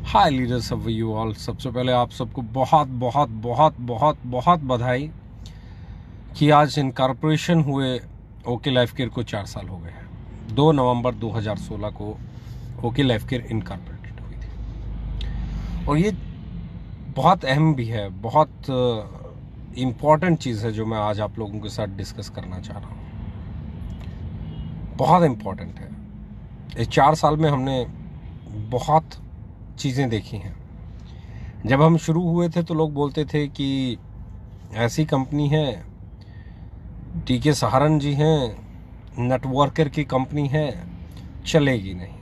Hi leaders of you all. सबसे पहले आप सबको बहुत बहुत बहुत बहुत बहुत बधाई कि आज इनकॉर्पोरेशन हुए ओके लाइफ केयर को 4 साल हो गए हैं। 2 नवंबर 2016 को ओके लाइफ केयर इनकॉर्पोरेटेड हुई थी और ये बहुत अहम भी है, बहुत इम्पॉर्टेंट चीज़ है जो मैं आज आप लोगों के साथ डिस्कस करना चाह रहा हूँ। बहुत इम्पॉर्टेंट है। इस 4 साल में हमने बहुत चीज़ें देखी हैं। जब हम शुरू हुए थे तो लोग बोलते थे कि ऐसी कंपनी है, टीके सहारन जी हैं, नेटवर्कर की कंपनी है, चलेगी नहीं,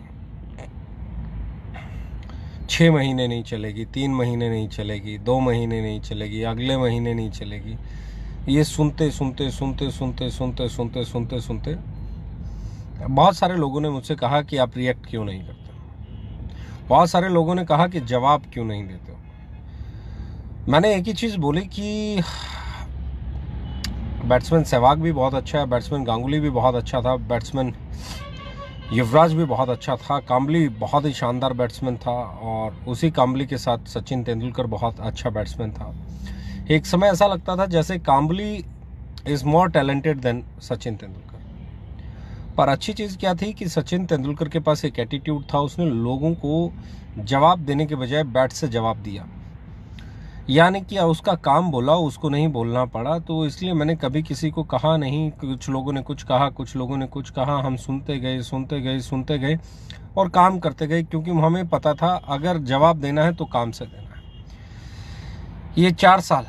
6 महीने नहीं चलेगी, 3 महीने नहीं चलेगी, 2 महीने नहीं चलेगी, अगले महीने नहीं चलेगी। ये सुनते सुनते सुनते सुनते सुनते सुनते सुनते सुनते बहुत सारे लोगों ने मुझसे कहा कि आप रिएक्ट क्यों नहीं करते। बहुत सारे लोगों ने कहा कि जवाब क्यों नहीं देते हो। मैंने एक ही चीज़ बोली कि बैट्समैन सहवाग भी बहुत अच्छा है, बैट्समैन गांगुली भी बहुत अच्छा था, बैट्समैन युवराज भी बहुत अच्छा था, काम्बली बहुत ही शानदार बैट्समैन था और उसी काम्बली के साथ सचिन तेंदुलकर बहुत अच्छा बैट्समैन था। एक समय ऐसा लगता था जैसे Kambli is more talented than Sachin Tendulkar. पर अच्छी चीज़ क्या थी कि सचिन तेंदुलकर के पास एक एटीट्यूड था। उसने लोगों को जवाब देने के बजाय बैट से जवाब दिया, यानी कि उसका काम बोला, उसको नहीं बोलना पड़ा। तो इसलिए मैंने कभी किसी को कहा नहीं। कुछ लोगों ने कुछ कहा, कुछ लोगों ने कुछ कहा, हम सुनते गए सुनते गए सुनते गए और काम करते गए, क्योंकि हमें पता था अगर जवाब देना है तो काम से देना है। ये 4 साल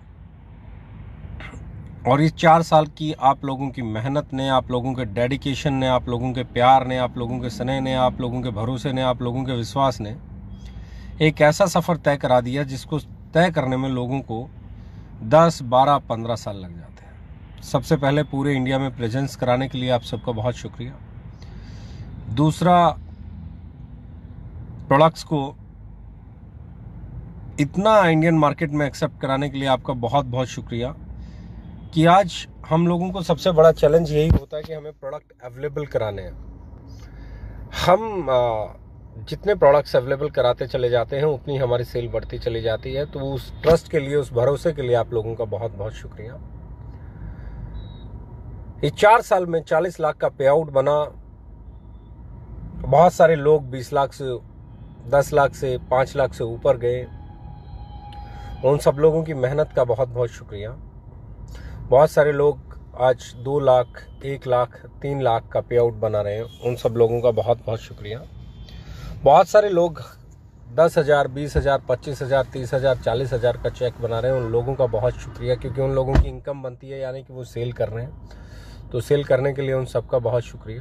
और इस 4 साल की आप लोगों की मेहनत ने, आप लोगों के डेडिकेशन ने, आप लोगों के प्यार ने, आप लोगों के स्नेह ने, आप लोगों के भरोसे ने, आप लोगों के विश्वास ने एक ऐसा सफ़र तय करा दिया जिसको तय करने में लोगों को 10, 12, 15 साल लग जाते हैं। सबसे पहले पूरे इंडिया में प्रेजेंस कराने के लिए आप सबका बहुत शुक्रिया। दूसरा, प्रोडक्ट्स को इतना इंडियन मार्केट में एक्सेप्ट कराने के लिए आपका बहुत बहुत शुक्रिया कि आज हम लोगों को सबसे बड़ा चैलेंज यही होता है कि हमें प्रोडक्ट अवेलेबल कराने हैं। हम जितने प्रोडक्ट्स अवेलेबल कराते चले जाते हैं उतनी हमारी सेल बढ़ती चली जाती है। तो उस ट्रस्ट के लिए, उस भरोसे के लिए आप लोगों का बहुत बहुत शुक्रिया। इस 4 साल में 40 लाख का पे आउट बना। बहुत सारे लोग 20 लाख से, 10 लाख से, 5 लाख से ऊपर गए। उन सब लोगों की मेहनत का बहुत बहुत शुक्रिया। बहुत सारे लोग आज 2 लाख, 1 लाख, 3 लाख का पे आउट बना रहे हैं। उन सब लोगों का बहुत बहुत शुक्रिया। बहुत सारे लोग 10,000, 20,000, 25,000, 30,000, 40,000 का चेक बना रहे हैं। उन लोगों का बहुत शुक्रिया, क्योंकि उन लोगों की इनकम बनती है, यानी कि वो सेल कर रहे हैं। तो सेल करने के लिए उन सबका बहुत शुक्रिया।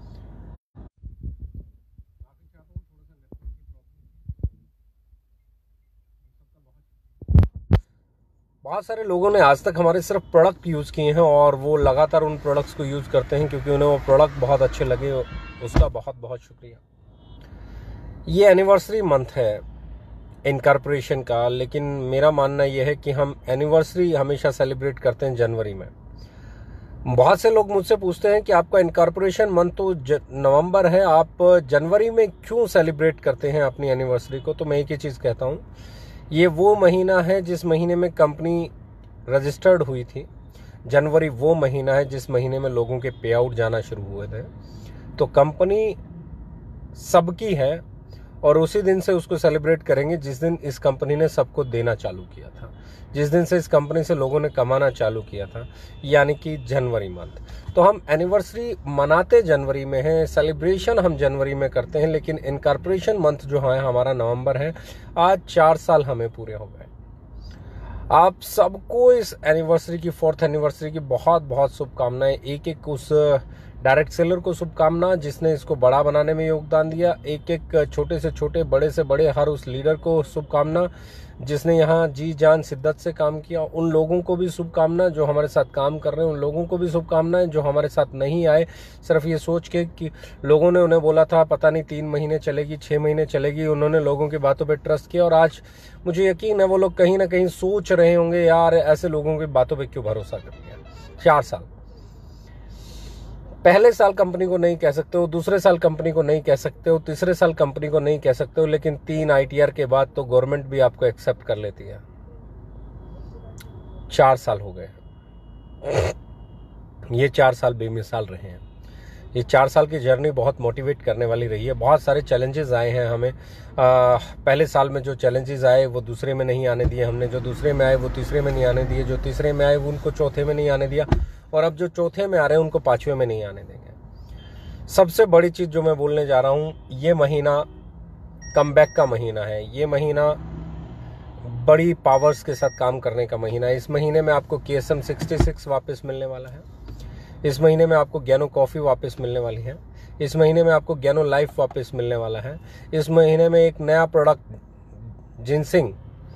बहुत सारे लोगों ने आज तक हमारे सिर्फ प्रोडक्ट यूज़ किए हैं और वो लगातार उन प्रोडक्ट्स को यूज़ करते हैं क्योंकि उन्हें वो प्रोडक्ट बहुत अच्छे लगे। उसका बहुत बहुत शुक्रिया। ये एनिवर्सरी मंथ है इनकॉर्पोरेशन का, लेकिन मेरा मानना यह है कि हम एनिवर्सरी हमेशा सेलिब्रेट करते हैं जनवरी में। बहुत से लोग मुझसे पूछते हैं कि आपका इनकॉर्पोरेशन मंथ तो नवंबर है, आप जनवरी में क्यों सेलिब्रेट करते हैं अपनी एनिवर्सरी को। तो मैं एक ही चीज़ कहता हूँ, ये वो महीना है जिस महीने में कंपनी रजिस्टर्ड हुई थी। जनवरी वो महीना है जिस महीने में लोगों के पे आउट जाना शुरू हुए थे। तो कंपनी सबकी है और उसी दिन से उसको सेलिब्रेट करेंगे जिस दिन इस कंपनी ने सबको देना चालू किया था, जिस दिन से इस कंपनी से लोगों ने कमाना चालू किया था, यानी कि जनवरी मंथ। तो हम एनिवर्सरी मनाते जनवरी में हैं, सेलिब्रेशन हम जनवरी में करते हैं, लेकिन इनकॉर्पोरेशन मंथ जो है हमारा नवंबर है। आज 4 साल हमें पूरे हो गए। आप सबको इस एनिवर्सरी की, 4th एनिवर्सरी की बहुत बहुत शुभकामनाएं। एक एक उस डायरेक्ट सेलर को शुभकामना जिसने इसको बड़ा बनाने में योगदान दिया। एक एक छोटे से छोटे, बड़े से बड़े हर उस लीडर को शुभकामना जिसने यहाँ जी जान शिद्दत से काम किया। उन लोगों को भी शुभकामना जो हमारे साथ काम कर रहे हैं, उन लोगों को भी शुभकामनाएं जो हमारे साथ नहीं आए, सिर्फ ये सोच के कि लोगों ने उन्हें बोला था पता नहीं 3 महीने चलेगी, 6 महीने चलेगी। उन्होंने लोगों की बातों पे ट्रस्ट किया और आज मुझे यकीन है वो लोग कहीं ना कहीं सोच रहे होंगे, यार ऐसे लोगों की बातों पे क्यों भरोसा करते हैं। 4 साल पहले साल कंपनी को नहीं कह सकते हो, दूसरे साल कंपनी को नहीं कह सकते हो, तीसरे साल कंपनी को नहीं कह सकते हो, लेकिन 3 ITR के बाद तो गवर्नमेंट भी आपको एक्सेप्ट कर लेती है। 4 साल हो गए, ये 4 साल बेमिसाल रहे हैं। ये 4 साल की जर्नी बहुत मोटिवेट करने वाली रही है। बहुत सारे चैलेंजेस आए हैं हमें। पहले साल में जो चैलेंजेस आए वो दूसरे में नहीं आने दिए हमने, जो दूसरे में आए वो तीसरे में नहीं आने दिए, जो तीसरे में आए वो उनको चौथे में नहीं आने दिया, और अब जो चौथे में आ रहे हैं उनको 5वें में नहीं आने देंगे। सबसे बड़ी चीज़ जो मैं बोलने जा रहा हूँ, ये महीना कमबैक का महीना है। ये महीना बड़ी पावर्स के साथ काम करने का महीना है। इस महीने में आपको KSM 66 वापस मिलने वाला है। इस महीने में आपको ज्ञानो कॉफ़ी वापस मिलने वाली है। इस महीने में आपको ज्ञानो लाइफ वापस मिलने वाला है। इस महीने में एक नया प्रोडक्ट जिनसिंग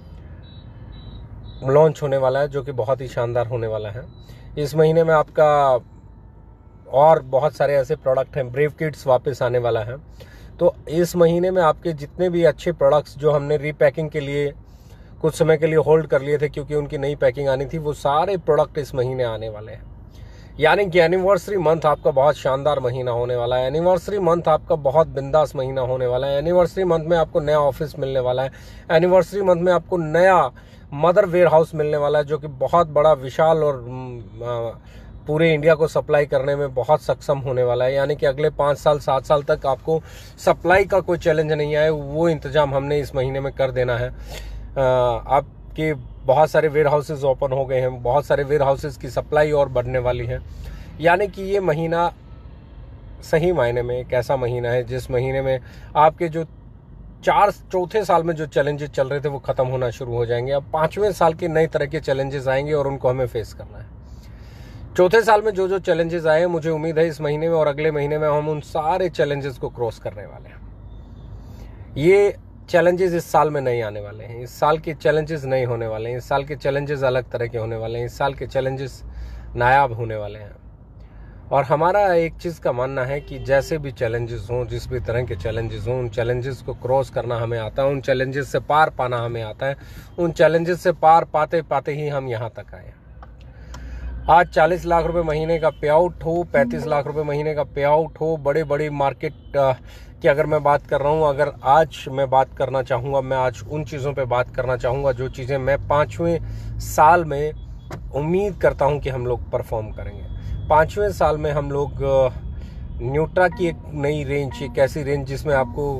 लॉन्च होने वाला है, जो कि बहुत ही शानदार होने वाला है। इस महीने में आपका और बहुत सारे ऐसे प्रोडक्ट हैं। ब्रेव किड्स वापस आने वाला है। तो इस महीने में आपके जितने भी अच्छे प्रोडक्ट्स जो हमने रीपैकिंग के लिए कुछ समय के लिए होल्ड कर लिए थे क्योंकि उनकी नई पैकिंग आनी थी, वो सारे प्रोडक्ट इस महीने आने वाले हैं। यानी कि एनिवर्सरी मंथ आपका बहुत शानदार महीना होने वाला है। एनिवर्सरी मंथ आपका बहुत बिंदास महीना होने वाला है। एनिवर्सरी मंथ में आपको नया ऑफिस मिलने वाला है। एनिवर्सरी मंथ में आपको नया मदर वेयर हाउस मिलने वाला है, जो कि बहुत बड़ा विशाल और पूरे इंडिया को सप्लाई करने में बहुत सक्षम होने वाला है। यानी कि अगले 5 साल 7 साल तक आपको सप्लाई का कोई चैलेंज नहीं आए, वो इंतजाम हमने इस महीने में कर देना है। आपके बहुत सारे वेयर हाउसेज ओपन हो गए हैं, बहुत सारे वेयर हाउसेज की सप्लाई और बढ़ने वाली है। यानी कि ये महीना सही मायने में एक ऐसा महीना है जिस महीने में आपके जो चौथे साल में जो चैलेंजेस चल रहे थे वो खत्म होना शुरू हो जाएंगे। अब 5वें साल के नए तरह के चैलेंजेस आएंगे और उनको हमें फेस करना है। चौथे साल में जो जो चैलेंजेस आए, मुझे उम्मीद है इस महीने में और अगले महीने में हम उन सारे चैलेंजेस को क्रॉस करने वाले हैं। ये चैलेंजेस इस साल में नहीं आने वाले हैं। इस साल के चैलेंजेस नहीं होने वाले हैं। इस साल के चैलेंजेस अलग तरह के होने वाले हैं। इस साल के चैलेंजेस नायाब होने वाले हैं। और हमारा एक चीज़ का मानना है कि जैसे भी चैलेंजेस हों, जिस भी तरह के चैलेंजेस हों, उन चैलेंजेस को क्रॉस करना हमें आता है। उन चैलेंजेस से पार पाना हमें आता है। उन चैलेंजेस से पार पाते पाते ही हम यहाँ तक आए। आज 40 लाख रुपए महीने का पे आउट हो, 35 लाख रुपए महीने का पे आउट हो, बड़े बड़ी मार्केट की अगर मैं बात कर रहा हूँ, अगर आज मैं बात करना चाहूँगा, मैं आज उन चीज़ों पे बात करना चाहूँगा जो चीज़ें मैं 5वें साल में उम्मीद करता हूँ कि हम लोग परफॉर्म करेंगे। 5वें साल में हम लोग न्यूट्रा की एक नई रेंज, एक ऐसी रेंज जिसमें आपको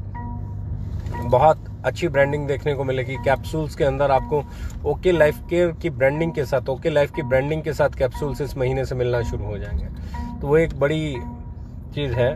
बहुत अच्छी ब्रांडिंग देखने को मिलेगी। कैप्सूल्स के अंदर आपको ओके लाइफ केयर की ब्रांडिंग के साथ, ओके लाइफ की ब्रांडिंग के साथ कैप्सूल्स इस महीने से मिलना शुरू हो जाएंगे। तो वो एक बड़ी चीज़ है।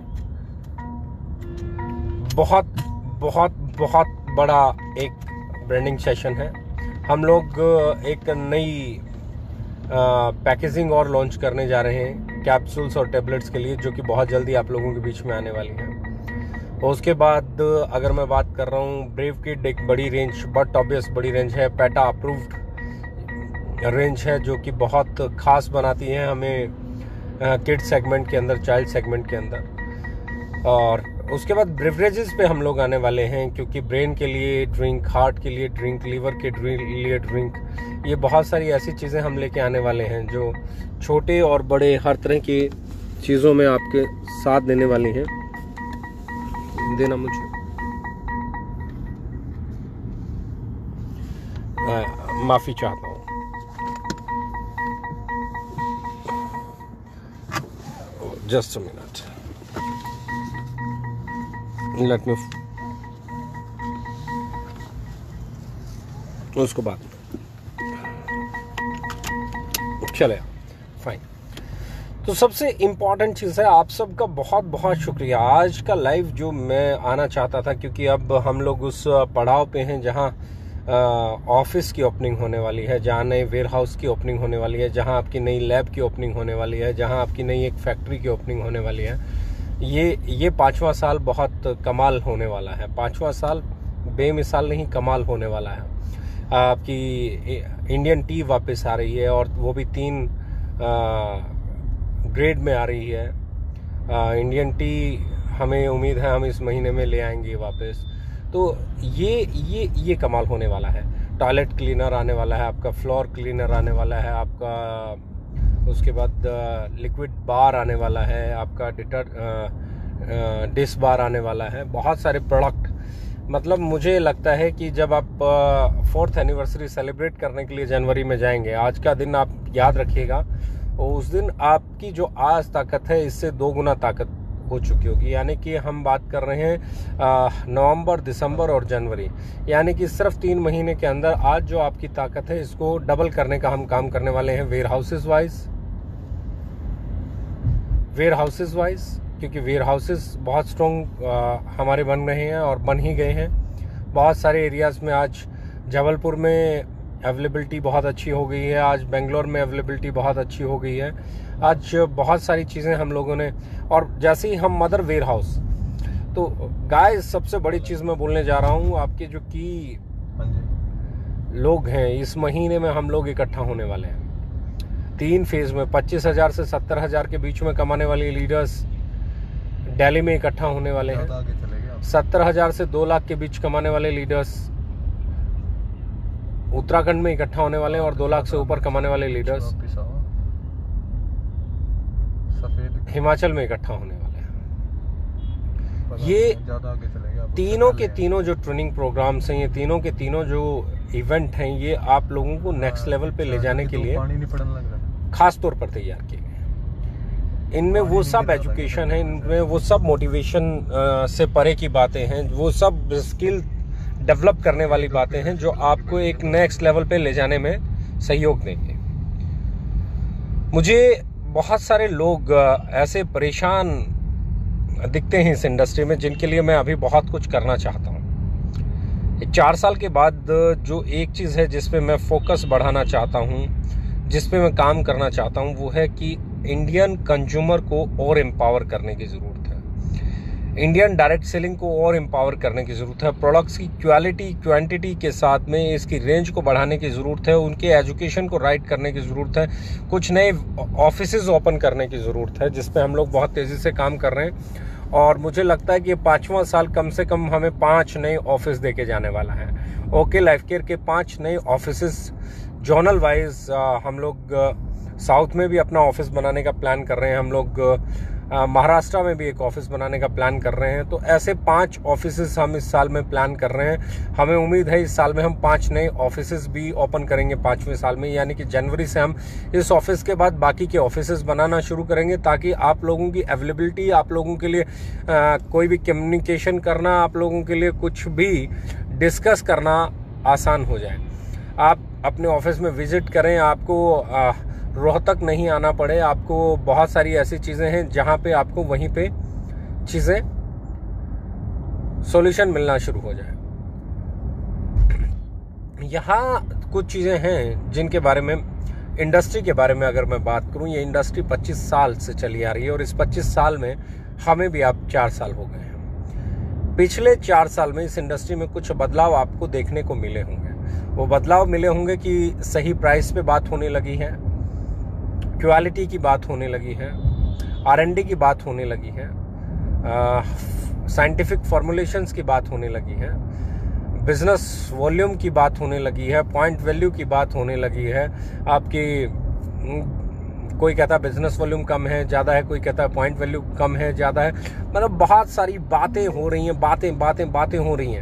बहुत बहुत बहुत बड़ा एक ब्रांडिंग सेशन है। हम लोग एक नई पैकेजिंग और लॉन्च करने जा रहे हैं कैप्सूल्स और टेबलेट्स के लिए, जो कि बहुत जल्दी आप लोगों के बीच में आने वाली है। और उसके बाद अगर मैं बात कर रहा हूँ, ब्रेव किड एक बड़ी रेंज, बट ऑब्वियस बड़ी रेंज है, पेटा अप्रूव्ड रेंज है, जो कि बहुत खास बनाती है हमें किड सेगमेंट के अंदर, चाइल्ड सेगमेंट के अंदर। और उसके बाद ब्रिवरेजेस पे हम लोग आने वाले हैं, क्योंकि ब्रेन के लिए ड्रिंक, हार्ट के लिए ड्रिंक, लीवर के लिए ड्रिंक, ये बहुत सारी ऐसी चीज़ें हम लेके आने वाले हैं जो छोटे और बड़े हर तरह की चीज़ों में आपके साथ देने वाली हैं। देना मुझे माफ़ी चाहता हूँ। Just a minute, let me, उसको बाद में चले, फाइन। तो सबसे इम्पॉर्टेंट चीज़ है, आप सबका बहुत बहुत शुक्रिया। आज का लाइव जो मैं आना चाहता था, क्योंकि अब हम लोग उस पड़ाव पे हैं जहां ऑफिस की ओपनिंग होने वाली है, जहां नए वेयर हाउस की ओपनिंग होने वाली है, जहां आपकी नई लैब की ओपनिंग होने वाली है, जहां आपकी नई एक फैक्ट्री की ओपनिंग होने वाली है। ये 5वां साल बहुत कमाल होने वाला है। 5वां साल बेमिसाल नहीं, कमाल होने वाला है। आपकी इंडियन टी वापस आ रही है, और वो भी 3 ग्रेड में आ रही है। इंडियन टी हमें उम्मीद है हम इस महीने में ले आएंगे वापस। तो ये कमाल होने वाला है। टॉयलेट क्लीनर आने वाला है, आपका फ्लोर क्लीनर आने वाला है, आपका उसके बाद लिक्विड बार आने वाला है, आपका डिश बार आने वाला है, बहुत सारे प्रोडक्ट। मतलब मुझे लगता है कि जब आप 4th एनिवर्सरी सेलिब्रेट करने के लिए जनवरी में जाएंगे, आज का दिन आप याद रखिएगा, और उस दिन आपकी जो आज ताकत है इससे 2 गुना ताकत हो चुकी होगी। यानी कि हम बात कर रहे हैं नवंबर, दिसंबर और जनवरी, यानी कि सिर्फ 3 महीने के अंदर आज जो आपकी ताकत है इसको डबल करने का हम काम करने वाले हैं वेयर हाउसेज वाइज, क्योंकि वेयर हाउसेज बहुत स्ट्रॉन्ग हमारे बन रहे हैं और बन ही गए हैं। बहुत सारे एरियाज़ में आज जबलपुर में अवेलेबिलिटी बहुत अच्छी हो गई है, आज बेंगलोर में अवेलेबिलिटी बहुत अच्छी हो गई है, आज बहुत सारी चीज़ें हम लोगों ने। और जैसे ही हम मदर वेयर हाउस, तो गाइस सबसे बड़ी चीज़ मैं बोलने जा रहा हूँ, आपके जो की लोग हैं इस महीने में हम लोग इकट्ठा होने वाले हैं 3 फेज में। 25,000 से 70,000 के बीच में कमाने वाले लीडर्स दिल्ली में इकट्ठा होने वाले हैं। 70,000 से 2 लाख के बीच कमाने वाले लीडर्स उत्तराखंड में इकट्ठा होने वाले हैं, और 2 लाख से ऊपर कमाने वाले लीडर्स हिमाचल में इकट्ठा होने वाले हैं। ये तीनों के तीनों जो ट्रेनिंग प्रोग्राम्स हैं, ये तीनों के तीनों जो इवेंट हैं, ये आप लोगों को नेक्स्ट लेवल पे ले जाने के लिए खास तौर पर तैयार किए गए। इनमें वो सब एजुकेशन है, इनमें वो सब मोटिवेशन से परे की बातें हैं, वो सब स्किल डेवलप करने वाली बातें हैं जो आपको एक नेक्स्ट लेवल पे ले जाने में सहयोग देंगे। मुझे बहुत सारे लोग ऐसे परेशान दिखते हैं इस इंडस्ट्री में, जिनके लिए मैं अभी बहुत कुछ करना चाहता हूँ। 4 साल के बाद जो एक चीज़ है जिस पे मैं फोकस बढ़ाना चाहता हूँ, जिस पे मैं काम करना चाहता हूँ, वो है कि इंडियन कंज्यूमर को और एम्पावर करने की ज़रूरत है। इंडियन डायरेक्ट सेलिंग को और एम्पावर करने की ज़रूरत है। प्रोडक्ट्स की क्वालिटी क्वांटिटी के साथ में इसकी रेंज को बढ़ाने की ज़रूरत है। उनके एजुकेशन को राइट करने की ज़रूरत है। कुछ नए ऑफिसेज ओपन करने की ज़रूरत है, जिस पे हम लोग बहुत तेज़ी से काम कर रहे हैं। और मुझे लगता है कि 5वां साल कम से कम हमें 5 नए ऑफिस देके जाने वाला है। ओके लाइफ केयर के 5 नए ऑफिसेज जोनल वाइज हम लोग साउथ में भी अपना ऑफिस बनाने का प्लान कर रहे हैं। हम लोग महाराष्ट्र में भी एक ऑफिस बनाने का प्लान कर रहे हैं। तो ऐसे 5 ऑफिसेस हम इस साल में प्लान कर रहे हैं। हमें उम्मीद है इस साल में हम 5 नए ऑफिसेस भी ओपन करेंगे 5वें साल में, यानी कि जनवरी से हम इस ऑफिस के बाद बाकी के ऑफिसेस बनाना शुरू करेंगे, ताकि आप लोगों की अवेलेबिलिटी, आप लोगों के लिए कोई भी कम्युनिकेशन करना, आप लोगों के लिए कुछ भी डिस्कस करना आसान हो जाए। आप अपने ऑफिस में विजिट करें, आपको रोहतक नहीं आना पड़े। आपको बहुत सारी ऐसी चीज़ें हैं जहाँ पे आपको वहीं पे चीज़ें सॉल्यूशन मिलना शुरू हो जाए। यहाँ कुछ चीज़ें हैं जिनके बारे में, इंडस्ट्री के बारे में अगर मैं बात करूँ, ये इंडस्ट्री 25 साल से चली आ रही है, और इस 25 साल में हमें भी अब 4 साल हो गए हैं। पिछले 4 साल में इस इंडस्ट्री में कुछ बदलाव आपको देखने को मिले होंगे। वो बदलाव मिले होंगे कि सही प्राइस पे बात होने लगी है, क्वालिटी की बात होने लगी है, R&D की बात होने लगी है, साइंटिफिक फॉर्मुलेशंस की बात होने लगी है, बिजनेस वॉल्यूम की बात होने लगी है, पॉइंट वैल्यू की बात होने लगी है। आपकी कोई कहता है बिजनेस वॉल्यूम कम है, ज़्यादा है, कोई कहता है पॉइंट वैल्यू कम है, ज़्यादा है। मतलब बहुत सारी बातें हो रही हैं, बातें हो रही हैं।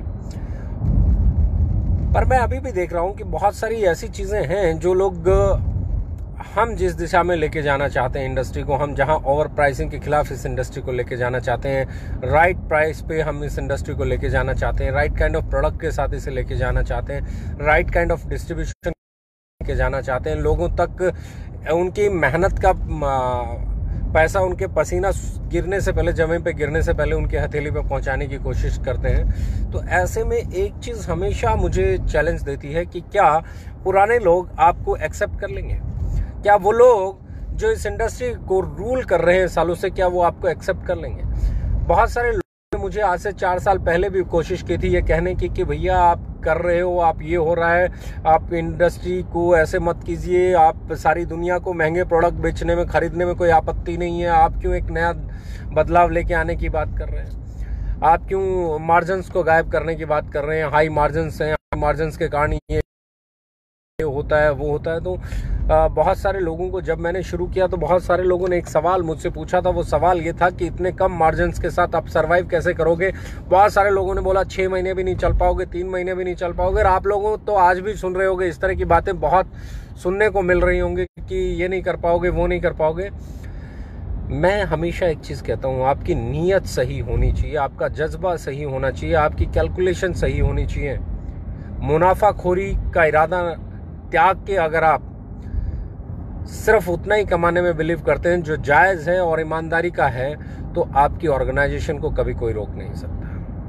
पर मैं अभी भी देख रहा हूँ कि बहुत सारी ऐसी चीज़ें हैं जो लोग, हम जिस दिशा में लेके जाना चाहते हैं इंडस्ट्री को, हम जहां ओवर प्राइसिंग के खिलाफ इस इंडस्ट्री को लेके जाना चाहते हैं, राइट प्राइस पे हम इस इंडस्ट्री को लेके जाना चाहते हैं, राइट काइंड ऑफ प्रोडक्ट के साथ इसे लेके जाना चाहते हैं, राइट काइंड ऑफ डिस्ट्रीब्यूशन लेके जाना चाहते हैं, लोगों तक उनकी मेहनत का पैसा, उनके पसीना गिरने से पहले, जमीन पे गिरने से पहले उनके हथेली पे पहुंचाने की कोशिश करते हैं। तो ऐसे में एक चीज़ हमेशा मुझे चैलेंज देती है कि क्या पुराने लोग आपको एक्सेप्ट कर लेंगे? क्या वो लोग जो इस इंडस्ट्री को रूल कर रहे हैं सालों से, क्या वो आपको एक्सेप्ट कर लेंगे? बहुत सारे लोगों ने मुझे आज से 4 साल पहले भी कोशिश की थी ये कहने की कि भैया आप कर रहे हो, आप ये हो रहा है, आप इंडस्ट्री को ऐसे मत कीजिए, आप सारी दुनिया को महंगे प्रोडक्ट बेचने में, खरीदने में कोई आपत्ति नहीं है, आप क्यों एक नया बदलाव लेके आने की बात कर रहे हैं? आप क्यों मार्जिन्स को गायब करने की बात कर रहे हैं? हाई मार्जिन्स हैं, हाई मार्जिन्स के कारण ये होता है, वो होता है। तो बहुत सारे लोगों को जब मैंने शुरू किया तो बहुत सारे लोगों ने एक सवाल मुझसे पूछा था। वो सवाल ये था कि इतने कम मार्जिन्स के साथ आप सर्वाइव कैसे करोगे। बहुत सारे लोगों ने बोला 6 महीने भी नहीं चल पाओगे, 3 महीने भी नहीं चल पाओगे। और आप लोगों तो आज भी सुन रहे होगे, इस तरह की बातें बहुत सुनने को मिल रही होंगी कि ये नहीं कर पाओगे, वो नहीं कर पाओगे। मैं हमेशा एक चीज़ कहता हूँ, आपकी नीयत सही होनी चाहिए, आपका जज्बा सही होना चाहिए, आपकी कैलकुलेशन सही होनी चाहिए। मुनाफाखोरी का इरादा त्याग के अगर आप सिर्फ उतना ही कमाने में बिलीव करते हैं जो जायज़ है और ईमानदारी का है, तो आपकी ऑर्गेनाइजेशन को कभी कोई रोक नहीं सकता।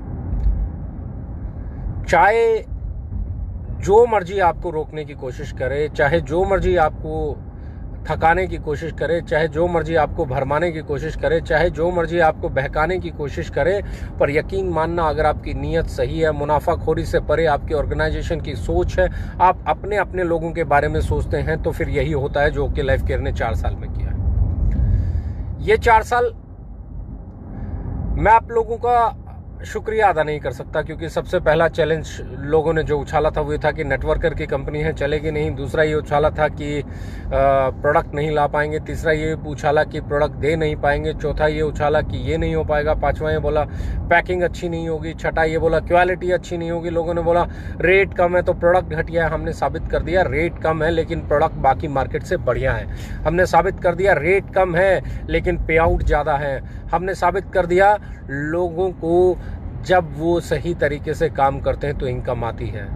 चाहे जो मर्जी आपको रोकने की कोशिश करे, चाहे जो मर्जी आपको थकाने की कोशिश करे, चाहे जो मर्जी आपको भरमाने की कोशिश करे, चाहे जो मर्जी आपको बहकाने की कोशिश करे, पर यकीन मानना अगर आपकी नीयत सही है, मुनाफाखोरी से परे आपकी ऑर्गेनाइजेशन की सोच है, आप अपने अपने लोगों के बारे में सोचते हैं, तो फिर यही होता है जो ओके लाइफ केयर ने 4 साल में किया। ये 4 साल मैं आप लोगों का शुक्रिया अदा नहीं कर सकता, क्योंकि सबसे पहला चैलेंज लोगों ने जो उछाला था वो ये था कि नेटवर्कर की कंपनी है, चलेगी नहीं। दूसरा ये उछाला था कि प्रोडक्ट नहीं ला पाएंगे। तीसरा ये उछाला कि प्रोडक्ट दे नहीं पाएंगे। चौथा ये उछाला कि ये नहीं हो पाएगा। पांचवा ये बोला पैकिंग अच्छी नहीं होगी। छठा ये बोला क्वालिटी अच्छी नहीं होगी। लोगों ने बोला रेट कम है तो प्रोडक्ट घटिया है। हमने साबित कर दिया रेट कम है लेकिन प्रोडक्ट बाकी मार्केट से बढ़िया है। हमने साबित कर दिया रेट कम है लेकिन पे आउट ज़्यादा है। हमने साबित कर दिया लोगों को जब वो सही तरीके से काम करते हैं तो इनकम आती है।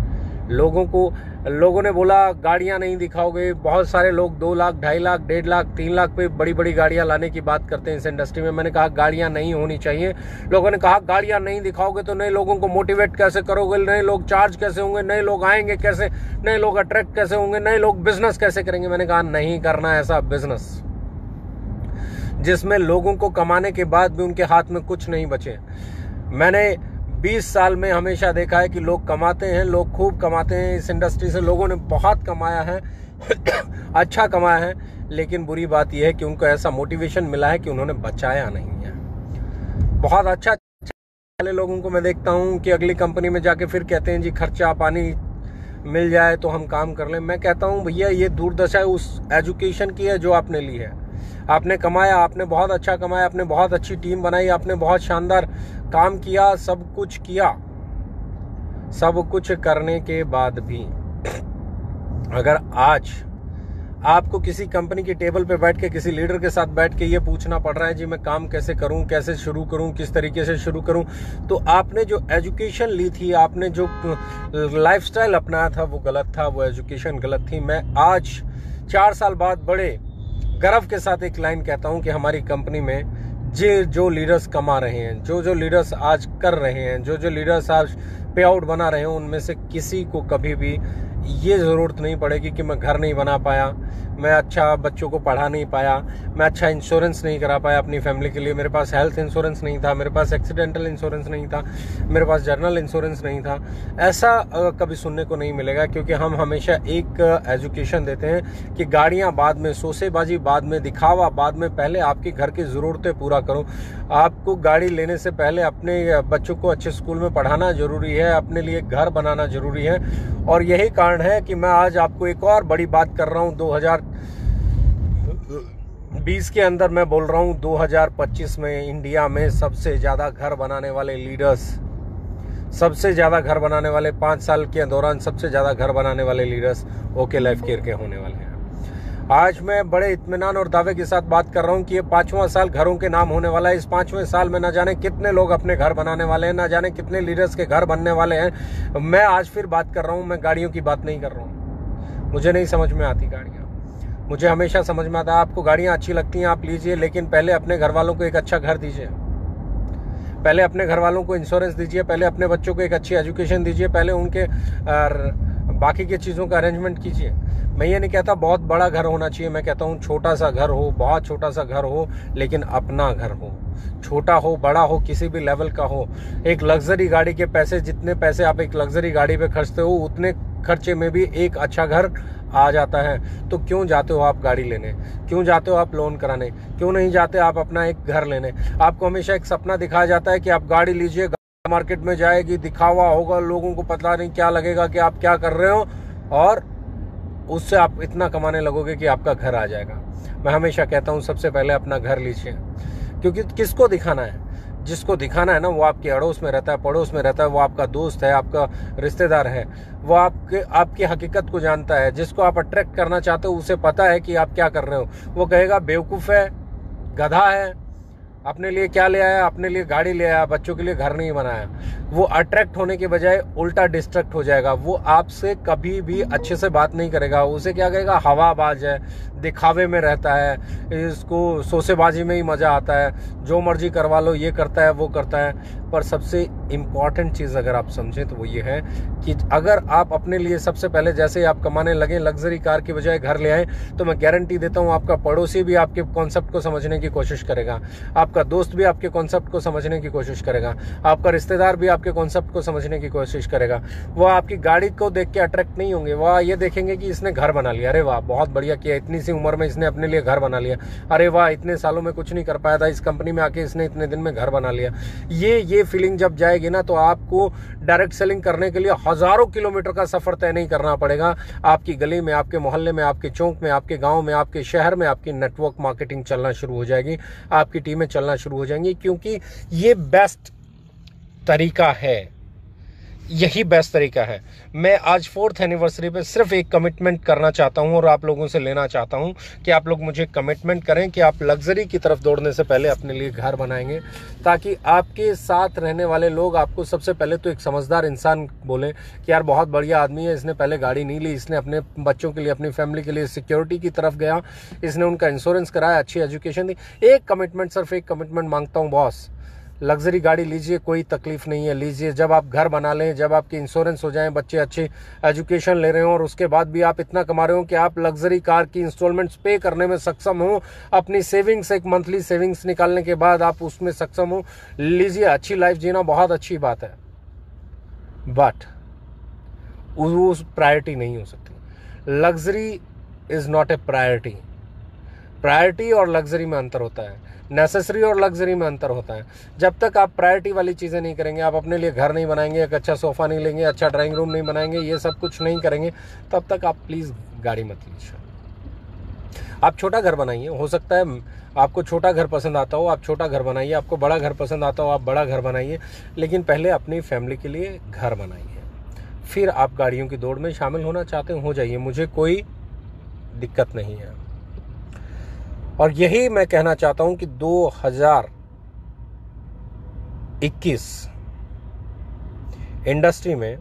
लोगों ने बोला गाड़ियां नहीं दिखाओगे। बहुत सारे लोग 2 लाख, 2.5 लाख, 1.5 लाख, 3 लाख पे बड़ी बड़ी गाड़ियां लाने की बात करते हैं इस इंडस्ट्री में। मैंने कहा गाड़ियां नहीं होनी चाहिए। लोगों ने कहा गाड़ियां नहीं दिखाओगे तो नए लोगों को मोटिवेट कैसे करोगे, नए लोग चार्ज कैसे होंगे, नए लोग आएंगे कैसे, नए लोग अट्रैक्ट कैसे होंगे, नए लोग बिजनेस कैसे करेंगे। मैंने कहा नहीं करना ऐसा बिजनेस जिसमें लोगों को कमाने के बाद भी उनके हाथ में कुछ नहीं बचे। मैंने 20 साल में हमेशा देखा है कि लोग कमाते हैं, लोग खूब कमाते हैं। इस इंडस्ट्री से लोगों ने बहुत कमाया है अच्छा कमाया है, लेकिन बुरी बात यह है कि उनको ऐसा मोटिवेशन मिला है कि उन्होंने बचाया नहीं है। बहुत अच्छा वाले लोगों को मैं देखता हूं कि अगली कंपनी में जाके फिर कहते हैं जी खर्चा पानी मिल जाए तो हम काम कर लें। मैं कहता हूं भैया ये दुर्दशा उस एजुकेशन की है जो आपने ली है। आपने कमाया, आपने बहुत अच्छा कमाया, आपने बहुत अच्छी टीम बनाई, आपने बहुत शानदार काम किया, सब कुछ किया। सब कुछ करने के बाद भी अगर आज आपको किसी कंपनी की टेबल पे बैठ के किसी लीडर के साथ बैठ के ये पूछना पड़ रहा है जी मैं काम कैसे करूं, कैसे शुरू करूं, किस तरीके से शुरू करूं, तो आपने जो एजुकेशन ली थी, आपने जो लाइफस्टाइल अपनाया था वो गलत था, वो एजुकेशन गलत थी। मैं आज 4 साल बाद बड़े गर्व के साथ एक लाइन कहता हूं कि हमारी कंपनी में जो लीडर्स कमा रहे हैं, जो लीडर्स आज कर रहे हैं, जो लीडर्स आज पे आउट बना रहे हैं, उनमें से किसी को कभी भी ये ज़रूरत नहीं पड़ेगी कि मैं घर नहीं बना पाया, मैं अच्छा बच्चों को पढ़ा नहीं पाया, मैं अच्छा इंश्योरेंस नहीं करा पाया अपनी फैमिली के लिए, मेरे पास हेल्थ इंश्योरेंस नहीं था, मेरे पास एक्सीडेंटल इंश्योरेंस नहीं था, मेरे पास जर्नल इंश्योरेंस नहीं था। ऐसा कभी सुनने को नहीं मिलेगा, क्योंकि हम हमेशा एक एजुकेशन देते हैं कि गाड़ियाँ बाद में, सोसेबाजी बाद में, दिखावा बाद में, पहले आपकी घर की ज़रूरतें पूरा करो। आपको गाड़ी लेने से पहले अपने बच्चों को अच्छे स्कूल में पढ़ाना जरूरी है, अपने लिए घर बनाना जरूरी है। और यही कारण है कि मैं आज आपको एक और बड़ी बात कर रहा हूँ। 2020 के अंदर मैं बोल रहा हूँ 2025 में इंडिया में सबसे ज़्यादा घर बनाने वाले लीडर्स, सबसे ज़्यादा घर बनाने वाले 5 साल के दौरान सबसे ज़्यादा घर बनाने वाले लीडर्स ओके लाइफ केयर के होने वाले हैं। आज मैं बड़े इत्मीनान और दावे के साथ बात कर रहा हूं कि ये 5वां साल घरों के नाम होने वाला है। इस 5वें साल में ना जाने कितने लोग अपने घर बनाने वाले हैं, ना जाने कितने लीडर्स के घर बनने वाले हैं। मैं आज फिर बात कर रहा हूं, मैं गाड़ियों की बात नहीं कर रहा हूं। मुझे नहीं समझ में आती गाड़ियां, मुझे हमेशा समझ में आता है आपको गाड़ियां अच्छी लगती हैं आप लीजिए, लेकिन पहले अपने घर वालों को एक अच्छा घर दीजिए, पहले अपने घर वालों को इंश्योरेंस दीजिए, पहले अपने बच्चों को एक अच्छी एजुकेशन दीजिए, पहले उनके बाकी की चीज़ों का अरेंजमेंट कीजिए। मैं ये नहीं कहता बहुत बड़ा घर होना चाहिए, मैं कहता हूँ छोटा सा घर हो, बहुत छोटा सा घर हो, लेकिन अपना घर हो। छोटा हो, बड़ा हो, किसी भी लेवल का हो। एक लग्जरी गाड़ी के पैसे, जितने पैसे आप एक लग्जरी गाड़ी पे खर्चते हो, उतने खर्चे में भी एक अच्छा घर आ जाता है। तो क्यों जाते हो आप गाड़ी लेने, क्यों जाते हो आप लोन कराने, क्यों नहीं जाते आप अपना एक घर लेने? आपको हमेशा एक सपना दिखाया जाता है कि आप गाड़ी लीजिए, मार्केट में जाएगी, दिखावा होगा, लोगों को पता नहीं क्या लगेगा कि आप क्या कर रहे हो, और उससे आप इतना कमाने लगोगे कि आपका घर आ जाएगा। मैं हमेशा कहता हूँ सबसे पहले अपना घर लीजिए, क्योंकि किसको दिखाना है? जिसको दिखाना है ना, वो आपके अड़ोस में रहता है, पड़ोस में रहता है, वो आपका दोस्त है, आपका रिश्तेदार है, वो आपकी हकीकत को जानता है। जिसको आप अट्रैक्ट करना चाहते हो उसे पता है कि आप क्या कर रहे हो। वो कहेगा बेवकूफ़ है, गधा है, अपने लिए क्या ले आया, अपने लिए गाड़ी ले आया, बच्चों के लिए घर नहीं बनाया। वो अट्रैक्ट होने के बजाय उल्टा डिस्ट्रैक्ट हो जाएगा। वो आपसे कभी भी अच्छे से बात नहीं करेगा। उसे क्या कहेगा, हवाबाज है, दिखावे में रहता है, इसको सोसेबाजी में ही मजा आता है, जो मर्जी करवा लो, ये करता है वो करता है। पर सबसे इम्पॉर्टेंट चीज़ अगर आप समझें तो वो ये है कि अगर आप अपने लिए सबसे पहले जैसे आप कमाने लगे लग्जरी कार की बजाय घर ले आए, तो मैं गारंटी देता हूँ आपका पड़ोसी भी आपके कॉन्सेप्ट को समझने की कोशिश करेगा, आपका दोस्त भी आपके कॉन्सेप्ट को समझने की कोशिश करेगा, आपका रिश्तेदार भी आपके कॉन्सेप्ट को समझने की कोशिश करेगा। वो आपकी गाड़ी को देख के अट्रैक्ट नहीं होंगे, वह ये देखेंगे कि इसने घर बना लिया, अरे वाह बहुत बढ़िया किया, इतनी सी उम्र में इसने अपने लिए घर बना लिया, अरे वाह इतने सालों में कुछ नहीं कर पाया था, इस कंपनी में आके इसने इतने दिन में घर बना लिया। ये फीलिंग जब जाएगी ना, तो आपको डायरेक्ट सेलिंग करने के लिए हजारों किलोमीटर का सफर तय नहीं करना पड़ेगा। आपकी गली में, आपके मोहल्ले में, आपके चौक में, आपके गांव में, आपके शहर में आपकी नेटवर्क मार्केटिंग चलना शुरू हो जाएगी, आपकी टीमें चलना शुरू हो जाएंगी, क्योंकि ये बेस्ट तरीका है, यही बेस्ट तरीका है। मैं आज 4th एनिवर्सरी पे सिर्फ एक कमिटमेंट करना चाहता हूं और आप लोगों से लेना चाहता हूं कि आप लोग मुझे कमिटमेंट करें कि आप लग्जरी की तरफ दौड़ने से पहले अपने लिए घर बनाएंगे, ताकि आपके साथ रहने वाले लोग आपको सबसे पहले तो एक समझदार इंसान बोलें कि यार बहुत बढ़िया आदमी है, इसने पहले गाड़ी नहीं ली, इसने अपने बच्चों के लिए, अपनी फैमिली के लिए सिक्योरिटी की तरफ गया, इसने उनका इंश्योरेंस कराया, अच्छी एजुकेशन दी। एक कमिटमेंट, सिर्फ एक कमिटमेंट मांगता हूँ बॉस, लग्जरी गाड़ी लीजिए, कोई तकलीफ नहीं है, लीजिए। जब आप घर बना लें, जब आपके इंश्योरेंस हो जाएं, बच्चे अच्छे एजुकेशन ले रहे हो और उसके बाद भी आप इतना कमा रहे हो कि आप लग्जरी कार की इंस्टॉलमेंट्स पे करने में सक्षम हो, अपनी सेविंग्स, एक मंथली सेविंग्स निकालने के बाद आप उसमें सक्षम हो, लीजिए। अच्छी लाइफ जीना बहुत अच्छी बात है, बट उस प्रायोरिटी नहीं हो सकती। Luxury is not a priority. Priority और लग्जरी में अंतर होता है, नेसेसरी और लग्जरी में अंतर होता है। जब तक आप प्रायोरिटी वाली चीज़ें नहीं करेंगे, आप अपने लिए घर नहीं बनाएंगे, एक अच्छा सोफ़ा नहीं लेंगे, अच्छा ड्राइंग रूम नहीं बनाएंगे, ये सब कुछ नहीं करेंगे, तब तक आप प्लीज़ गाड़ी मत लीजिए। आप छोटा घर बनाइए, हो सकता है आपको छोटा घर पसंद आता हो, आप छोटा घर बनाइए, आपको बड़ा घर पसंद आता हो, आप बड़ा घर बनाइए, लेकिन पहले अपनी फैमिली के लिए घर बनाइए, फिर आप गाड़ियों की दौड़ में शामिल होना चाहते हो जाइए, मुझे कोई दिक्कत नहीं है। और यही मैं कहना चाहता हूं कि 2021 इंडस्ट्री में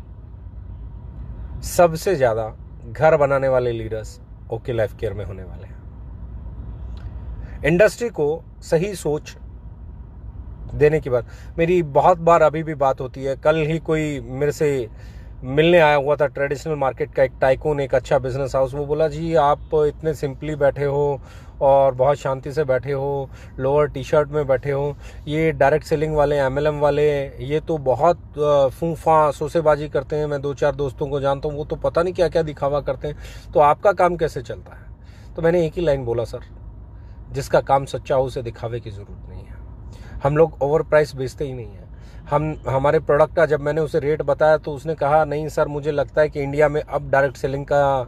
सबसे ज्यादा घर बनाने वाले लीडर्स ओके लाइफ केयर में होने वाले हैं। इंडस्ट्री को सही सोच देने की बात मेरी बहुत बार अभी भी बात होती है। कल ही कोई मेरे से मिलने आया हुआ था, ट्रेडिशनल मार्केट का एक टाइकून, एक अच्छा बिजनेस हाउस। वो बोला जी आप इतने सिंपली बैठे हो और बहुत शांति से बैठे हो, लोअर टी शर्ट में बैठे हो, ये डायरेक्ट सेलिंग वाले, एमएलएम वाले, ये तो बहुत फूफा सोसेबाजी करते हैं। मैं 2-4 दोस्तों को जानता हूँ, वो तो पता नहीं क्या क्या दिखावा करते हैं, तो आपका काम कैसे चलता है? तो मैंने एक ही लाइन बोला, सर जिसका काम सच्चा हो उसे दिखावे की ज़रूरत नहीं है। हम लोग ओवर प्राइस बेचते ही नहीं है। हमारे प्रोडक्ट का जब मैंने उसे रेट बताया तो उसने कहा नहीं सर, मुझे लगता है कि इंडिया में अब डायरेक्ट सेलिंग का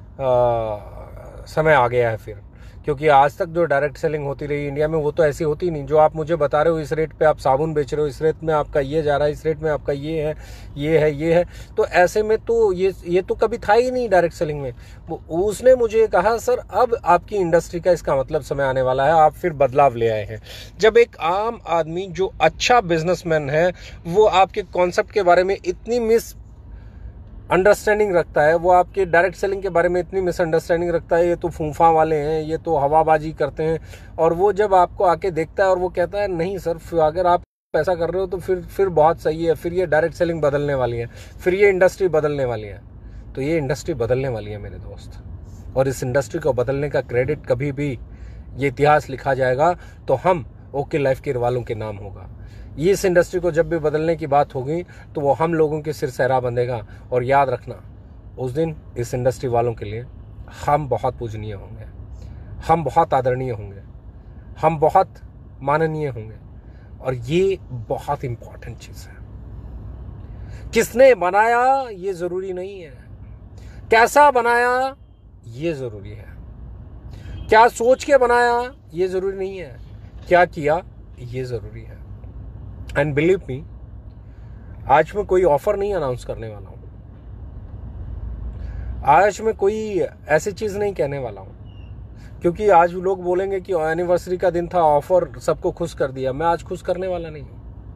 समय आ गया है, फिर क्योंकि आज तक जो डायरेक्ट सेलिंग होती रही इंडिया में वो तो ऐसी होती नहीं। जो आप मुझे बता रहे हो, इस रेट पे आप साबुन बेच रहे हो, इस रेट में आपका ये जा रहा है, इस रेट में आपका ये है, ये है, ये है, तो ऐसे में तो ये तो कभी था ही नहीं डायरेक्ट सेलिंग में। उसने मुझे कहा सर अब आपकी इंडस्ट्री का इसका मतलब समय आने वाला है, आप फिर बदलाव ले आए हैं। जब एक आम आदमी जो अच्छा बिजनेसमैन है वो आपके कॉन्सेप्ट के बारे में इतनी मिस अंडरस्टैंडिंग रखता है, वो आपके डायरेक्ट सेलिंग के बारे में इतनी मिसअंडरस्टैंडिंग रखता है, ये तो फूफा वाले हैं, ये तो हवाबाजी करते हैं, और वो जब आपको आके देखता है और वो कहता है नहीं सर अगर आप पैसा कर रहे हो तो फिर बहुत सही है, फिर ये डायरेक्ट सेलिंग बदलने वाली है, फिर ये इंडस्ट्री बदलने वाली है। तो ये इंडस्ट्री बदलने वाली है मेरे दोस्त, और इस इंडस्ट्री को बदलने का क्रेडिट कभी भी ये इतिहास लिखा जाएगा तो हम ओके लाइफ केयर वालों के नाम होगा। ये इस इंडस्ट्री को जब भी बदलने की बात होगी तो वो हम लोगों के सिर सहरा बंधेगा। और याद रखना, उस दिन इस इंडस्ट्री वालों के लिए हम बहुत पूजनीय होंगे, हम बहुत आदरणीय होंगे, हम बहुत माननीय होंगे। और ये बहुत इंपॉर्टेंट चीज है। किसने बनाया ये जरूरी नहीं है, कैसा बनाया ये जरूरी है। क्या सोच के बनाया ये जरूरी नहीं है, क्या किया ये जरूरी है। एंड बिलीव मी, आज मैं कोई ऑफर नहीं अनाउंस करने वाला हूं, आज मैं कोई ऐसी चीज नहीं कहने वाला हूं, क्योंकि आज लोग बोलेंगे कि एनिवर्सरी का दिन था, ऑफर सबको खुश कर दिया। मैं आज खुश करने वाला नहीं हूं।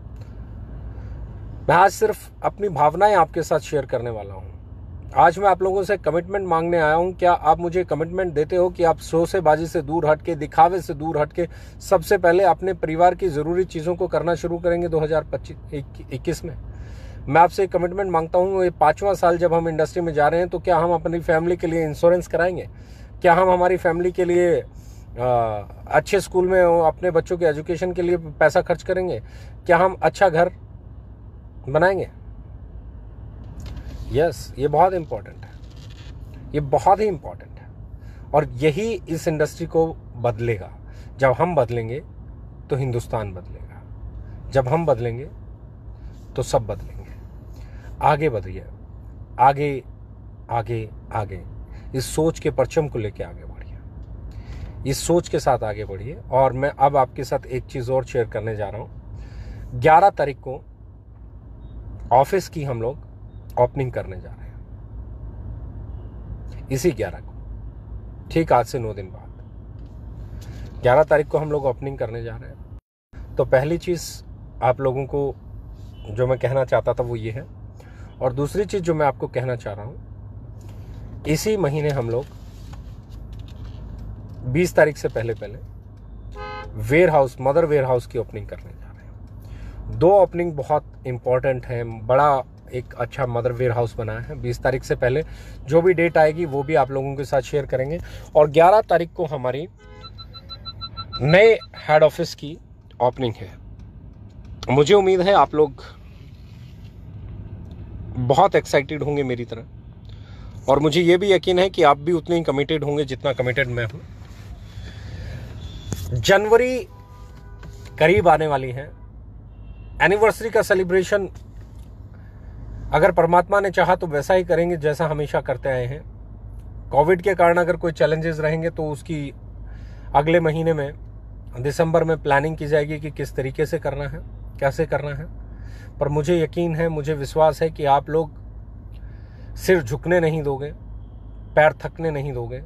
मैं आज सिर्फ अपनी भावनाएं आपके साथ शेयर करने वाला हूं। आज मैं आप लोगों से कमिटमेंट मांगने आया हूं। क्या आप मुझे कमिटमेंट देते हो कि आप शोसेबाजी से दूर हटके, दिखावे से दूर हटके सबसे पहले अपने परिवार की जरूरी चीजों को करना शुरू करेंगे 2021 में? मैं आपसे कमिटमेंट मांगता हूं, ये 5वां साल जब हम इंडस्ट्री में जा रहे हैं, तो क्या हम अपनी फैमिली के लिए इंश्योरेंस कराएंगे? क्या हम हमारी फैमिली के लिए अच्छे स्कूल में अपने बच्चों के एजुकेशन के लिए पैसा खर्च करेंगे? क्या हम अच्छा घर बनाएंगे? यस, ये बहुत इंपॉर्टेंट है, ये बहुत ही इंपॉर्टेंट है। और यही इस इंडस्ट्री को बदलेगा। जब हम बदलेंगे तो हिंदुस्तान बदलेगा, जब हम बदलेंगे तो सब बदलेंगे। आगे बढ़िए, आगे आगे आगे, इस सोच के परचम को लेके आगे बढ़िए, इस सोच के साथ आगे बढ़िए। और मैं अब आपके साथ एक चीज और शेयर करने जा रहा हूं। 11 तारीख को ऑफिस की हम लोग ओपनिंग करने जा रहे हैं, इसी 11 को, ठीक आज से 9 दिन बाद 11 तारीख को हम लोग ओपनिंग करने जा रहे हैं। तो पहली चीज आप लोगों को जो मैं कहना चाहता था वो ये है। और दूसरी चीज जो मैं आपको कहना चाह रहा हूं, इसी महीने हम लोग 20 तारीख से पहले warehouse, mother warehouse की ओपनिंग करने जा रहे हैं। 2 ओपनिंग बहुत इंपॉर्टेंट है। बड़ा एक अच्छा मदर वेयर हाउस बनाया है। 20 तारीख से पहले जो भी डेट आएगी वो भी आप लोगों के साथ शेयर करेंगे। और 11 तारीख को हमारी नए हेड ऑफिस की ओपनिंग है। मुझे उम्मीद है आप लोग बहुत एक्साइटेड होंगे मेरी तरह, और मुझे ये भी यकीन है कि आप भी उतने ही कमिटेड होंगे जितना कमिटेड मैं हूं। जनवरी करीब आने वाली है। एनिवर्सरी का सेलिब्रेशन अगर परमात्मा ने चाहा तो वैसा ही करेंगे जैसा हमेशा करते आए हैं। कोविड के कारण अगर कोई चैलेंजेस रहेंगे तो उसकी अगले महीने में, दिसंबर में प्लानिंग की जाएगी कि किस तरीके से करना है, कैसे करना है। पर मुझे यकीन है, मुझे विश्वास है कि आप लोग सिर झुकने नहीं दोगे, पैर थकने नहीं दोगे,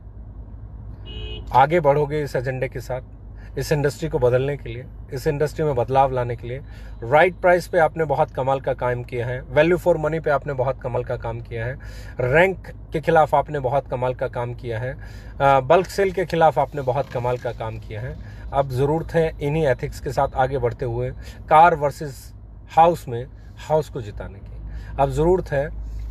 आगे बढ़ोगे इस एजेंडे के साथ, इस इंडस्ट्री को बदलने के लिए, इस इंडस्ट्री में बदलाव लाने के लिए। राइट प्राइस पे आपने बहुत कमाल का काम किया है, वैल्यू फॉर मनी पे आपने बहुत कमाल का काम किया है, रैंक के खिलाफ आपने बहुत कमाल का काम किया है, बल्क सेल के खिलाफ आपने बहुत कमाल का काम किया है। अब ज़रूरत है इन्हीं एथिक्स के साथ आगे बढ़ते हुए कार वर्सेस हाउस में हाउस को जिताने की। अब ज़रूरत है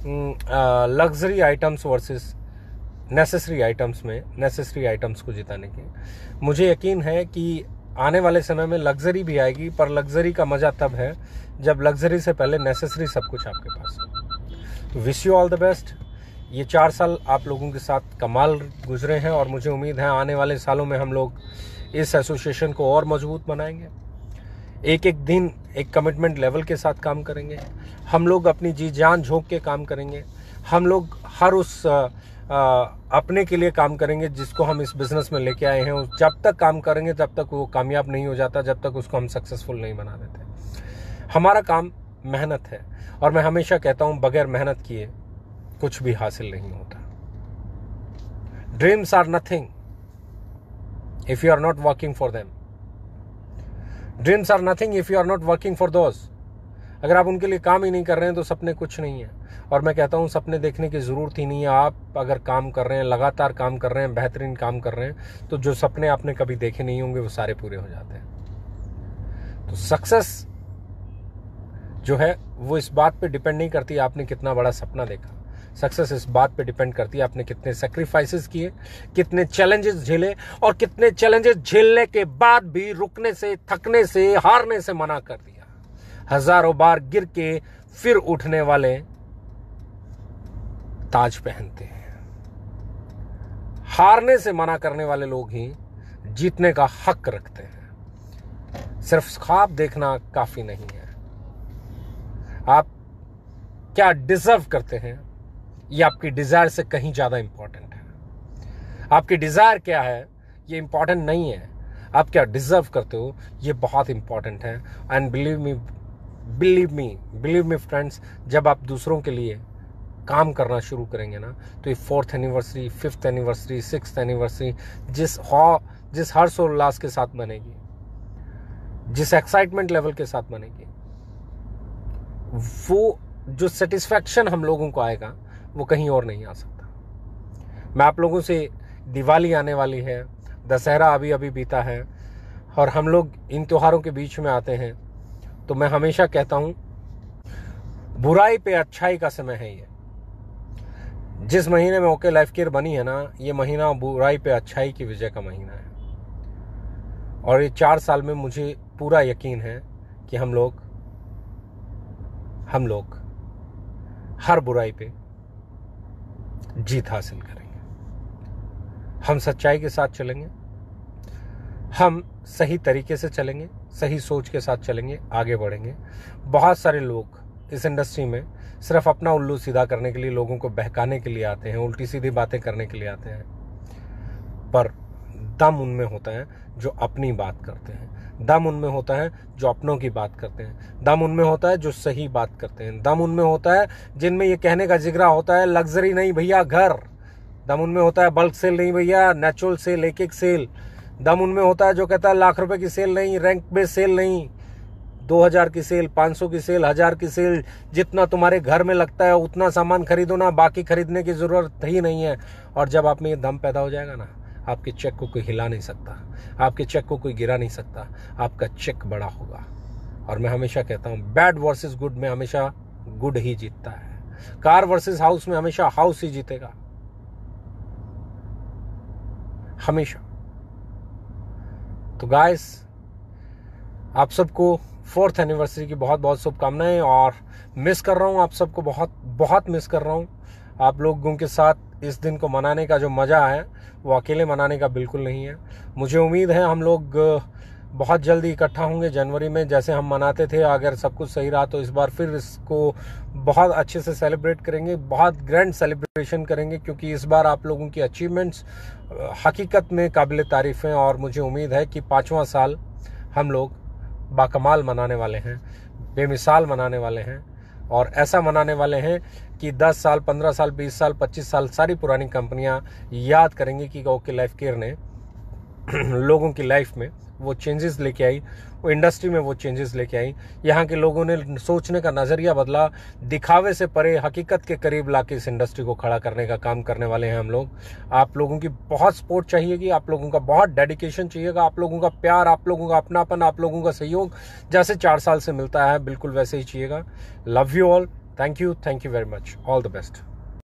luxury items versus necessary items में नेसेसरी आइटम्स को जिताने की। मुझे यकीन है कि आने वाले समय में लग्जरी भी आएगी, पर लग्जरी का मज़ा तब है जब लग्जरी से पहले नेसेसरी सब कुछ आपके पास हो। Wish you all the best. ये 4 साल आप लोगों के साथ कमाल गुजरे हैं, और मुझे उम्मीद है आने वाले सालों में हम लोग इस एसोसिएशन को और मजबूत बनाएंगे। एक एक दिन एक कमिटमेंट लेवल के साथ काम करेंगे। हम लोग अपनी जी जान झोंक के काम करेंगे। हम लोग हर उस अपने के लिए काम करेंगे जिसको हम इस बिजनेस में लेके आए हैं। जब तक काम करेंगे तब तक वो कामयाब नहीं हो जाता, जब तक उसको हम सक्सेसफुल नहीं बना देते। हमारा काम मेहनत है, और मैं हमेशा कहता हूं बगैर मेहनत किए कुछ भी हासिल नहीं होता। Dreams are nothing if you are not working for them. Dreams are nothing if you are not working for those. अगर आप उनके लिए काम ही नहीं कर रहे हैं तो सपने कुछ नहीं है। और मैं कहता हूं सपने देखने की जरूरत ही नहीं है। आप अगर काम कर रहे हैं, लगातार काम कर रहे हैं, बेहतरीन काम कर रहे हैं, तो जो सपने आपने कभी देखे नहीं होंगे वो सारे पूरे हो जाते हैं। तो सक्सेस जो है वो इस बात पे डिपेंड नहीं करती आपने कितना बड़ा सपना देखा। सक्सेस इस बात पे डिपेंड करती है आपने कितने सैक्रिफाइसेस किए, कितने चैलेंजेस झेले, और कितने चैलेंजेस झेलने के बाद भी रुकने से, थकने से, हारने से मना कर दिया। हजारों बार गिर के फिर उठने वाले ताज पहनते हैं। हारने से मना करने वाले लोग ही जीतने का हक रखते हैं। सिर्फ ख्वाब देखना काफी नहीं है। आप क्या डिजर्व करते हैं ये आपकी डिजायर से कहीं ज्यादा इंपॉर्टेंट है। आपकी डिज़ायर क्या है ये इंपॉर्टेंट नहीं है, आप क्या डिजर्व करते हो ये बहुत इंपॉर्टेंट है। एंड बिलीव मी फ्रेंड्स, जब आप दूसरों के लिए काम करना शुरू करेंगे ना, तो ये 4th anniversary, 5th anniversary, 6th anniversary जिस हर्षोल्लास के साथ बनेगी, जिस एक्साइटमेंट लेवल के साथ बनेगी, वो जो सेटिस्फैक्शन हम लोगों को आएगा वो कहीं और नहीं आ सकता। मैं आप लोगों से, दिवाली आने वाली है, दशहरा अभी अभी बीता है, और हम लोग इन त्योहारों के बीच में आते हैं, तो मैं हमेशा कहता हूं बुराई पे अच्छाई का समय है। ये जिस महीने में ओके लाइफ केयर बनी है ना, ये महीना बुराई पे अच्छाई की विजय का महीना है। और ये 4 साल में मुझे पूरा यकीन है कि हम लोग हर बुराई पे जीत हासिल करेंगे। हम सच्चाई के साथ चलेंगे, हम सही तरीके से चलेंगे, सही सोच के साथ चलेंगे, आगे बढ़ेंगे। बहुत सारे लोग इस इंडस्ट्री में सिर्फ अपना उल्लू सीधा करने के लिए, लोगों को बहकाने के लिए आते हैं, उल्टी सीधी बातें करने के लिए आते हैं, पर दम उनमें होता है जो अपनी बात करते हैं, दम उनमें होता है जो अपनों की बात करते हैं, दम उनमें होता है जो सही बात करते हैं, दम उनमें होता है जिनमें ये कहने का जिगरा होता है लग्जरी नहीं भैया घर, दम उनमें होता है बल्क सेल नहीं भैया नेचुरल सेल, एक सेल, दम उनमें होता है जो कहता है लाख रुपए की सेल नहीं, रैंक बेस्ड सेल नहीं, 2000 की सेल, 500 की सेल, 1000 की सेल, जितना तुम्हारे घर में लगता है उतना सामान खरीदो ना, बाकी खरीदने की जरूरत ही नहीं है। और जब आप में ये दम पैदा हो जाएगा ना, आपके चेक को कोई हिला नहीं सकता, आपके चेक को कोई गिरा नहीं सकता, आपका चेक बड़ा होगा। और मैं हमेशा कहता हूं बैड वर्सेस गुड में हमेशा गुड ही जीतता है, कार वर्सेस हाउस में हमेशा हाउस ही जीतेगा, हमेशा। तो गाइस, आप सबको 4th एनिवर्सरी की बहुत बहुत शुभकामनाएं, और मिस कर रहा हूं आप सबको, बहुत बहुत मिस कर रहा हूं। आप लोगों के साथ इस दिन को मनाने का जो मज़ा है वो अकेले मनाने का बिल्कुल नहीं है। मुझे उम्मीद है हम लोग बहुत जल्दी इकट्ठा होंगे जनवरी में, जैसे हम मनाते थे। अगर सब कुछ सही रहा तो इस बार फिर इसको बहुत अच्छे से सेलिब्रेट करेंगे, बहुत ग्रैंड सेलिब्रेशन करेंगे, क्योंकि इस बार आप लोगों की अचीवमेंट्स हकीकत में काबिल तारीफ़ हैं। और मुझे उम्मीद है कि 5वां साल हम लोग बाकमाल मनाने वाले हैं, बेमिसाल मनाने वाले हैं, और ऐसा मनाने वाले हैं कि 10 साल, 15 साल, 20 साल, 25 साल सारी पुरानी कंपनियां याद करेंगी कि ओके लाइफ केयर ने लोगों की लाइफ में वो चेंजेस लेके आई, वो इंडस्ट्री में वो चेंजेस लेके आई। यहाँ के लोगों ने सोचने का नज़रिया बदला, दिखावे से परे हकीकत के करीब लाके इस इंडस्ट्री को खड़ा करने का काम करने वाले हैं हम लोग। आप लोगों की बहुत सपोर्ट चाहिएगी, आप लोगों का बहुत डेडिकेशन चाहिएगा, आप लोगों का प्यार, आप लोगों का अपनापन, आप लोगों का सहयोग जैसे 4 साल से मिलता है बिल्कुल वैसे ही चाहिएगा। Love you all, thank you very much, all the best.